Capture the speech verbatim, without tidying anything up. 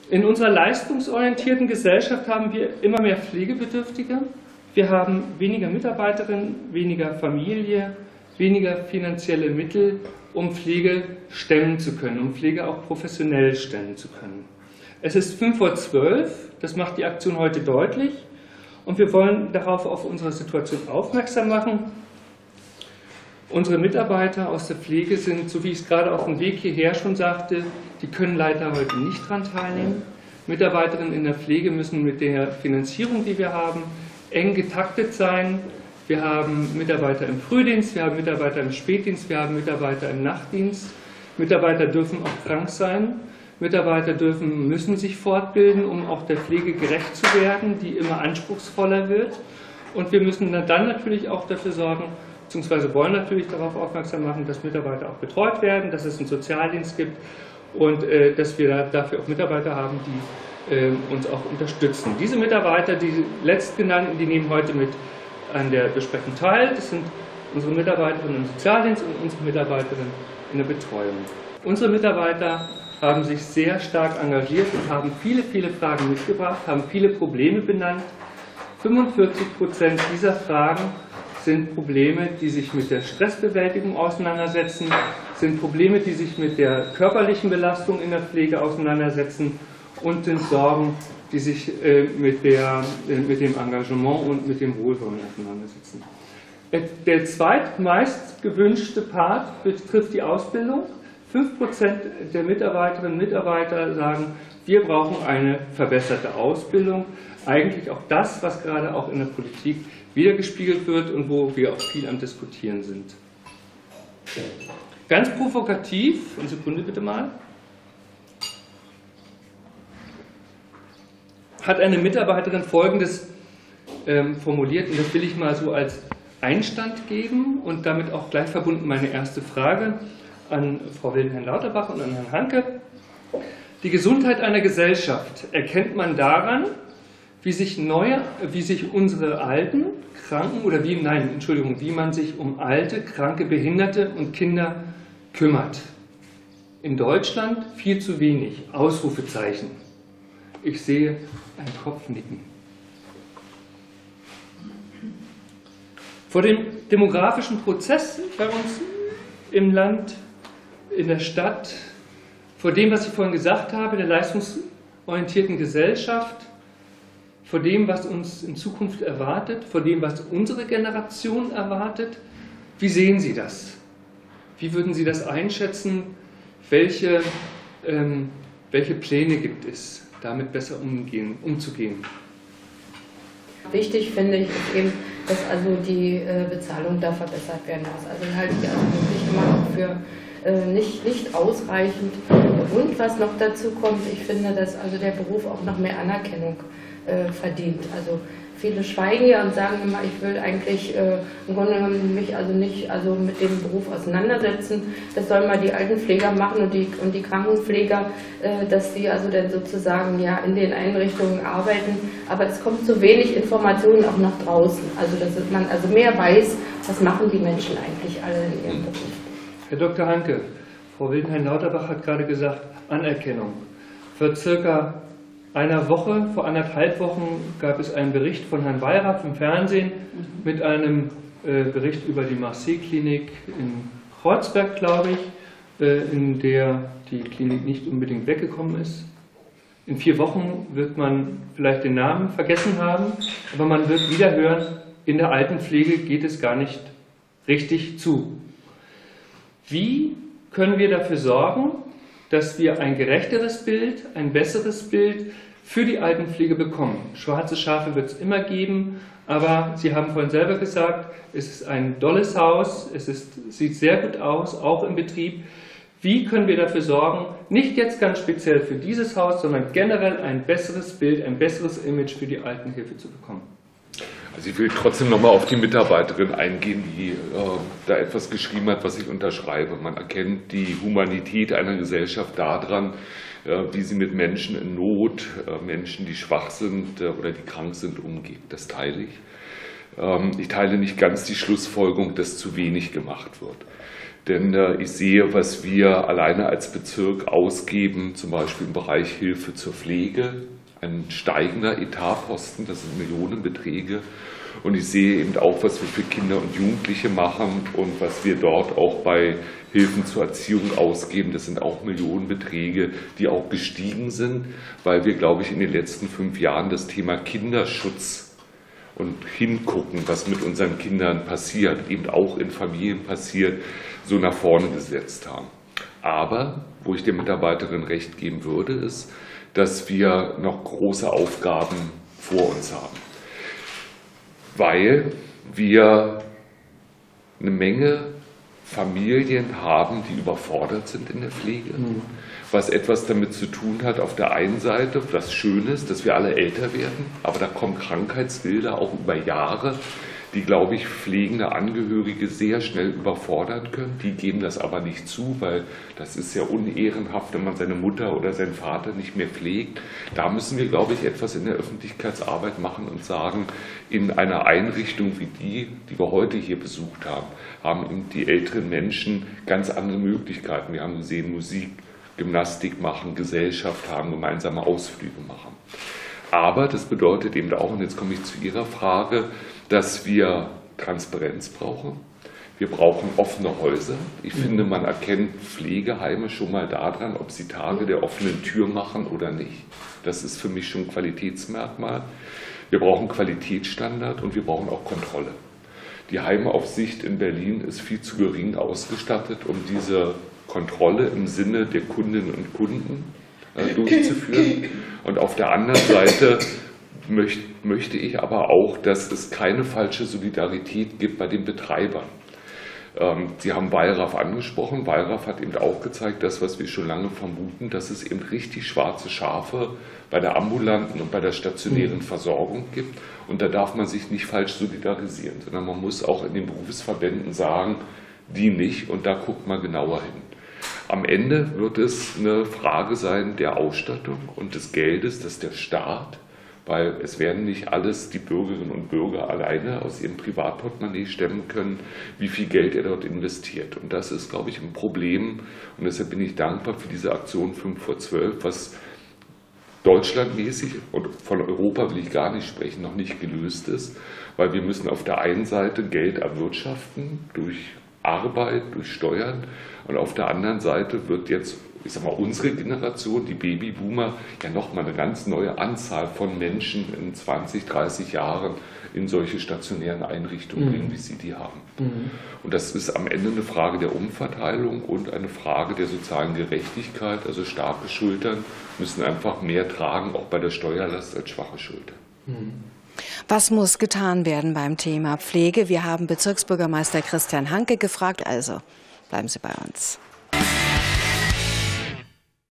In unserer leistungsorientierten Gesellschaft haben wir immer mehr Pflegebedürftige. Wir haben weniger Mitarbeiterinnen, weniger Familie, weniger finanzielle Mittel, um Pflege stemmen zu können, um Pflege auch professionell stemmen zu können. Es ist fünf vor zwölf, das macht die Aktion heute deutlich, und wir wollen darauf auf unsere Situation aufmerksam machen. Unsere Mitarbeiter aus der Pflege sind, so wie ich es gerade auf dem Weg hierher schon sagte, die können leider heute nicht daran teilnehmen. Mitarbeiterinnen in der Pflege müssen mit der Finanzierung, die wir haben, eng getaktet sein. Wir haben Mitarbeiter im Frühdienst, wir haben Mitarbeiter im Spätdienst, wir haben Mitarbeiter im Nachtdienst. Mitarbeiter dürfen auch krank sein. Mitarbeiter dürfen, müssen sich fortbilden, um auch der Pflege gerecht zu werden, die immer anspruchsvoller wird. Und wir müssen dann natürlich auch dafür sorgen, beziehungsweise wollen natürlich darauf aufmerksam machen, dass Mitarbeiter auch betreut werden, dass es einen Sozialdienst gibt und äh, dass wir dafür auch Mitarbeiter haben, die äh, uns auch unterstützen. Diese Mitarbeiter, die letztgenannten, die nehmen heute mit an der Besprechung teil. Das sind unsere Mitarbeiterinnen im Sozialdienst und unsere Mitarbeiterinnen in der Betreuung. Unsere Mitarbeiter haben sich sehr stark engagiert und haben viele, viele Fragen mitgebracht, haben viele Probleme benannt. fünfundvierzig Prozent dieser Fragen sind Probleme, die sich mit der Stressbewältigung auseinandersetzen, sind Probleme, die sich mit der körperlichen Belastung in der Pflege auseinandersetzen und sind Sorgen, die sich äh, mit, der, äh, mit dem Engagement und mit dem Wohlwollen auseinandersetzen. Der zweitmeist gewünschte Part betrifft die Ausbildung. fünf Prozent der Mitarbeiterinnen und Mitarbeiter sagen, wir brauchen eine verbesserte Ausbildung. Eigentlich auch das, was gerade auch in der Politik wiedergespiegelt wird und wo wir auch viel am Diskutieren sind. Ganz provokativ, eine Sekunde bitte mal, hat eine Mitarbeiterin Folgendes ähm, formuliert, und das will ich mal so als Einstand geben und damit auch gleich verbunden meine erste Frage an Frau Wildenhain-Lauterbach und an Herrn Hanke. Die Gesundheit einer Gesellschaft erkennt man daran, wie sich, neue, wie sich unsere alten, kranken oder wie, nein, Entschuldigung, wie man sich um alte, kranke, Behinderte und Kinder kümmert. In Deutschland viel zu wenig. Ausrufezeichen. Ich sehe einen Kopfnicken. Vor dem demografischen Prozess bei uns im Land, in der Stadt, vor dem, was ich vorhin gesagt habe, der leistungsorientierten Gesellschaft, vor dem, was uns in Zukunft erwartet, vor dem, was unsere Generation erwartet. Wie sehen Sie das? Wie würden Sie das einschätzen? Welche, ähm, welche Pläne gibt es, damit besser umgehen, umzugehen? Wichtig finde ich eben, dass also die äh, Bezahlung da verbessert werden muss. Also halte ich also wirklich immer noch für äh, nicht, nicht ausreichend. Und was noch dazu kommt, ich finde, dass also der Beruf auch noch mehr Anerkennung äh, verdient. Also viele schweigen ja und sagen immer, ich will eigentlich äh, im Grunde genommen mich also nicht also mit dem Beruf auseinandersetzen. Das sollen mal die Altenpfleger machen und die, und die Krankenpfleger, äh, dass sie also dann sozusagen ja in den Einrichtungen arbeiten. Aber es kommt zu wenig Informationen auch nach draußen. Also dass man also mehr weiß, was machen die Menschen eigentlich alle in ihrem Beruf. Herr Doktor Hanke, Frau Wildenhain-Lauterbach hat gerade gesagt, Anerkennung. Vor circa einer Woche, vor anderthalb Wochen, gab es einen Bericht von Herrn Weyraff im Fernsehen mit einem äh, Bericht über die Marseille-Klinik in Kreuzberg, glaube ich, äh, in der die Klinik nicht unbedingt weggekommen ist. In vier Wochen wird man vielleicht den Namen vergessen haben, aber man wird wieder hören, in der Altenpflege geht es gar nicht richtig zu. Wie können wir dafür sorgen, dass wir ein gerechteres Bild, ein besseres Bild für die Altenpflege bekommen? Schwarze Schafe wird es immer geben, aber Sie haben vorhin selber gesagt, es ist ein dolles Haus, es ist, sieht sehr gut aus, auch im Betrieb. Wie können wir dafür sorgen, nicht jetzt ganz speziell für dieses Haus, sondern generell ein besseres Bild, ein besseres Image für die Altenhilfe zu bekommen? Also ich will trotzdem nochmal auf die Mitarbeiterin eingehen, die äh, da etwas geschrieben hat, was ich unterschreibe. Man erkennt die Humanität einer Gesellschaft daran, äh, wie sie mit Menschen in Not, äh, Menschen, die schwach sind äh, oder die krank sind, umgeht. Das teile ich. Ähm, ich teile nicht ganz die Schlussfolgerung, dass zu wenig gemacht wird. Denn äh, ich sehe, was wir alleine als Bezirk ausgeben, zum Beispiel im Bereich Hilfe zur Pflege, ein steigender Etatposten, das sind Millionenbeträge. Und ich sehe eben auch, was wir für Kinder und Jugendliche machen und was wir dort auch bei Hilfen zur Erziehung ausgeben. Das sind auch Millionenbeträge, die auch gestiegen sind, weil wir, glaube ich, in den letzten fünf Jahren das Thema Kinderschutz und hingucken, was mit unseren Kindern passiert, eben auch in Familien passiert, so nach vorne gesetzt haben. Aber, wo ich der Mitarbeiterin recht geben würde, ist, dass wir noch große Aufgaben vor uns haben, weil wir eine Menge Familien haben, die überfordert sind in der Pflege, mhm. was etwas damit zu tun hat, auf der einen Seite, was schön ist, dass wir alle älter werden, aber da kommen Krankheitsbilder auch über Jahre, die, glaube ich, pflegende Angehörige sehr schnell überfordern können. Die geben das aber nicht zu, weil das ist ja unehrenhaft, wenn man seine Mutter oder seinen Vater nicht mehr pflegt. Da müssen wir, glaube ich, etwas in der Öffentlichkeitsarbeit machen und sagen, in einer Einrichtung wie die, die wir heute hier besucht haben, haben eben die älteren Menschen ganz andere Möglichkeiten. Wir haben gesehen, Musik, Gymnastik machen, Gesellschaft haben, gemeinsame Ausflüge machen. Aber das bedeutet eben auch, und jetzt komme ich zu Ihrer Frage, dass wir Transparenz brauchen. Wir brauchen offene Häuser. Ich finde, man erkennt Pflegeheime schon mal daran, ob sie Tage der offenen Tür machen oder nicht. Das ist für mich schon ein Qualitätsmerkmal. Wir brauchen Qualitätsstandard und wir brauchen auch Kontrolle. Die Heimaufsicht in Berlin ist viel zu gering ausgestattet, um diese Kontrolle im Sinne der Kundinnen und Kunden äh, durchzuführen. Und auf der anderen Seite möcht, möchte ich aber auch, dass es keine falsche Solidarität gibt bei den Betreibern. Ähm, Sie haben Wallraff angesprochen. Wallraff hat eben auch gezeigt, das, was wir schon lange vermuten, dass es eben richtig schwarze Schafe bei der ambulanten und bei der stationären Versorgung gibt. Und da darf man sich nicht falsch solidarisieren, sondern man muss auch in den Berufsverbänden sagen, die nicht, und da guckt man genauer hin. Am Ende wird es eine Frage sein der Ausstattung und des Geldes, das der Staat, weil es werden nicht alles die Bürgerinnen und Bürger alleine aus ihrem Privatportemonnaie stemmen können, wie viel Geld er dort investiert. Und das ist, glaube ich, ein Problem. Und deshalb bin ich dankbar für diese Aktion fünf vor zwölf, was deutschlandmäßig, und von Europa will ich gar nicht sprechen, noch nicht gelöst ist, weil wir müssen auf der einen Seite Geld erwirtschaften durch Arbeit, durch Steuern, und auf der anderen Seite wird jetzt, ich sag mal, unsere Generation, die Babyboomer, ja nochmal eine ganz neue Anzahl von Menschen in zwanzig, dreißig Jahren in solche stationären Einrichtungen bringen, mhm. wie sie die haben. Mhm. Und das ist am Ende eine Frage der Umverteilung und eine Frage der sozialen Gerechtigkeit. Also starke Schultern müssen einfach mehr tragen, auch bei der Steuerlast, als schwache Schultern. Mhm. Was muss getan werden beim Thema Pflege? Wir haben Bezirksbürgermeister Christian Hanke gefragt, also bleiben Sie bei uns.